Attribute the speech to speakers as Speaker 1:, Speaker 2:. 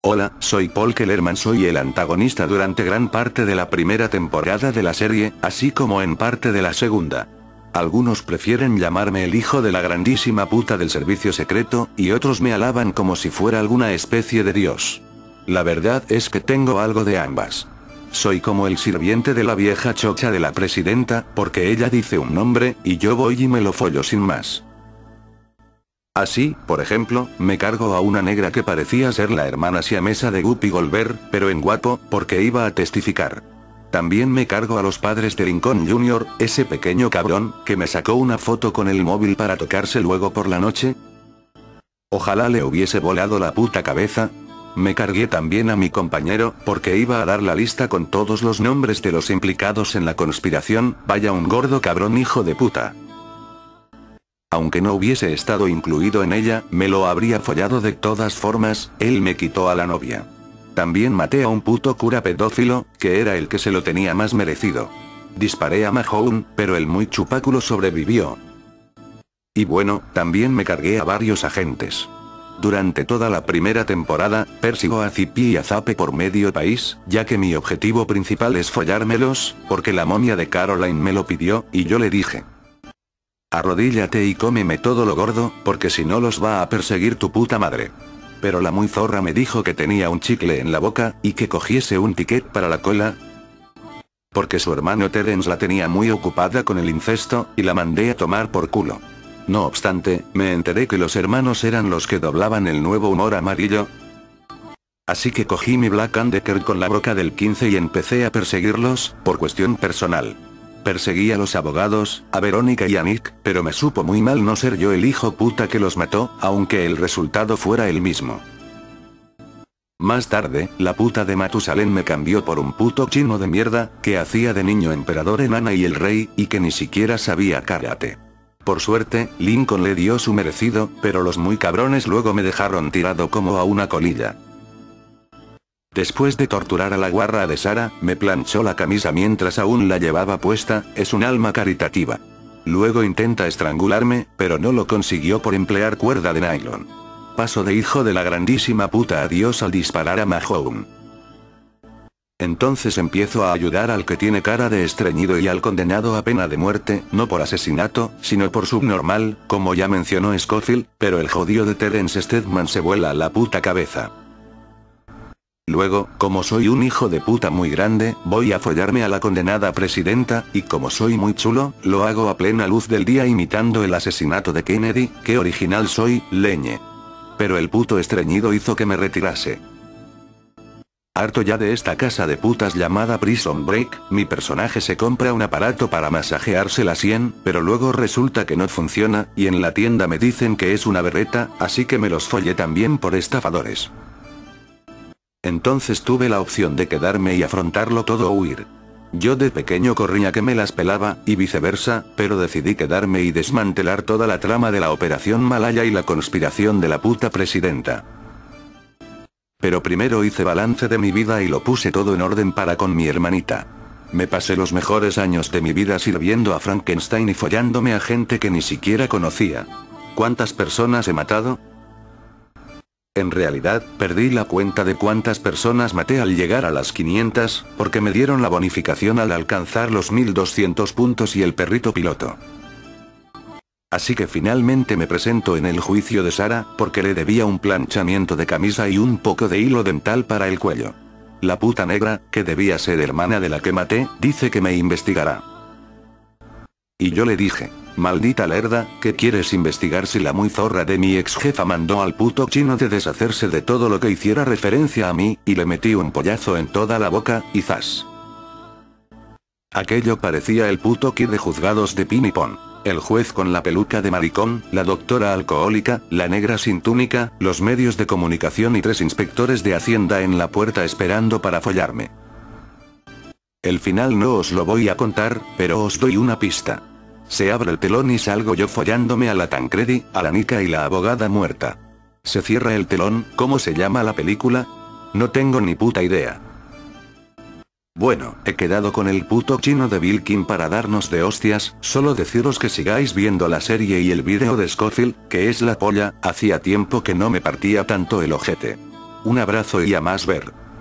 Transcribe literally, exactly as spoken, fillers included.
Speaker 1: Hola, soy Paul Kellerman, soy el antagonista durante gran parte de la primera temporada de la serie, así como en parte de la segunda. Algunos prefieren llamarme el hijo de la grandísima puta del servicio secreto, y otros me alaban como si fuera alguna especie de dios. La verdad es que tengo algo de ambas. Soy como el sirviente de la vieja chocha de la presidenta, porque ella dice un nombre, y yo voy y me lo follo sin más. Así, por ejemplo, me cargo a una negra que parecía ser la hermana siamesa de Guppy Goldberg, pero en guapo, porque iba a testificar. También me cargo a los padres de Lincoln junior, ese pequeño cabrón, que me sacó una foto con el móvil para tocarse luego por la noche. Ojalá le hubiese volado la puta cabeza. Me cargué también a mi compañero, porque iba a dar la lista con todos los nombres de los implicados en la conspiración, vaya un gordo cabrón hijo de puta. Aunque no hubiese estado incluido en ella, me lo habría follado de todas formas, él me quitó a la novia. También maté a un puto cura pedófilo, que era el que se lo tenía más merecido. Disparé a Mahone, pero el muy chupáculo sobrevivió. Y bueno, también me cargué a varios agentes. Durante toda la primera temporada, persigo a Zippy y a Zappe por medio país, ya que mi objetivo principal es follármelos, porque la momia de Caroline me lo pidió, y yo le dije: arrodíllate y cómeme todo lo gordo, porque si no los va a perseguir tu puta madre. Pero la muy zorra me dijo que tenía un chicle en la boca, y que cogiese un ticket para la cola, porque su hermano Terence la tenía muy ocupada con el incesto, y la mandé a tomar por culo. No obstante, me enteré que los hermanos eran los que doblaban el nuevo humor amarillo. Así que cogí mi Black and Decker con la broca del quince y empecé a perseguirlos, por cuestión personal. Perseguí a los abogados, a Verónica y a Nick, pero me supo muy mal no ser yo el hijo puta que los mató, aunque el resultado fuera el mismo. Más tarde, la puta de Matusalén me cambió por un puto chino de mierda, que hacía de niño emperador en Ana y el Rey, y que ni siquiera sabía karate. Por suerte, Lincoln le dio su merecido, pero los muy cabrones luego me dejaron tirado como a una colilla. Después de torturar a la guarra de Sara, me planchó la camisa mientras aún la llevaba puesta, es un alma caritativa. Luego intenta estrangularme, pero no lo consiguió por emplear cuerda de nylon. Paso de hijo de la grandísima puta a Dios al disparar a Mahone. Entonces empiezo a ayudar al que tiene cara de estreñido y al condenado a pena de muerte, no por asesinato, sino por subnormal, como ya mencionó Scofield, pero el jodido de Terence Steadman se vuela la puta cabeza. Luego, como soy un hijo de puta muy grande, voy a follarme a la condenada presidenta, y como soy muy chulo, lo hago a plena luz del día imitando el asesinato de Kennedy, qué original soy, leñe. Pero el puto estreñido hizo que me retirase. Harto ya de esta casa de putas llamada Prison Break, mi personaje se compra un aparato para masajearse la sien, pero luego resulta que no funciona, y en la tienda me dicen que es una berreta, así que me los follé también por estafadores. Entonces tuve la opción de quedarme y afrontarlo todo o huir. Yo de pequeño corría que me las pelaba, y viceversa, pero decidí quedarme y desmantelar toda la trama de la Operación Malaya y la conspiración de la puta presidenta. Pero primero hice balance de mi vida y lo puse todo en orden para con mi hermanita. Me pasé los mejores años de mi vida sirviendo a Frankenstein y follándome a gente que ni siquiera conocía. ¿Cuántas personas he matado? En realidad, perdí la cuenta de cuántas personas maté al llegar a las quinientas, porque me dieron la bonificación al alcanzar los mil doscientos puntos y el perrito piloto. Así que finalmente me presento en el juicio de Sara, porque le debía un planchamiento de camisa y un poco de hilo dental para el cuello. La puta negra, que debía ser hermana de la que maté, dice que me investigará. Y yo le dije: maldita lerda, ¿qué quieres investigar si la muy zorra de mi ex jefa mandó al puto chino de deshacerse de todo lo que hiciera referencia a mí, y le metí un pollazo en toda la boca, y zas. Aquello parecía el puto kit de juzgados de Pin y Pon. El juez con la peluca de maricón, la doctora alcohólica, la negra sin túnica, los medios de comunicación y tres inspectores de Hacienda en la puerta esperando para follarme. El final no os lo voy a contar, pero os doy una pista. Se abre el telón y salgo yo follándome a la Tancredi, a la Nica y la abogada muerta. Se cierra el telón, ¿cómo se llama la película? No tengo ni puta idea. Bueno, he quedado con el puto chino de Bilkin para darnos de hostias, solo deciros que sigáis viendo la serie y el vídeo de Scofield, que es la polla, hacía tiempo que no me partía tanto el ojete. Un abrazo y a más ver.